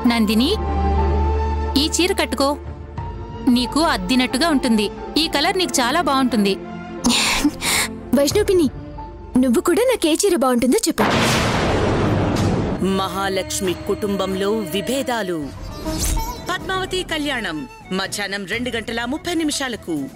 నందిని, ఈ చీర కట్టుకో. నీకు అద్దినట్టుగా ఉంటుంది. ఈ కలర్ నీకు చాలా బాగుంటుంది. వైష్ణవిని, నువ్వు కూడా నాకే చీర బాగుంటుందో చెప్పు. మహాలక్ష్మి కుటుంబంలో విభేదాలు. పద్మావతి కళ్యాణం మధ్యాహ్నం 2:30 నిమిషాలకు.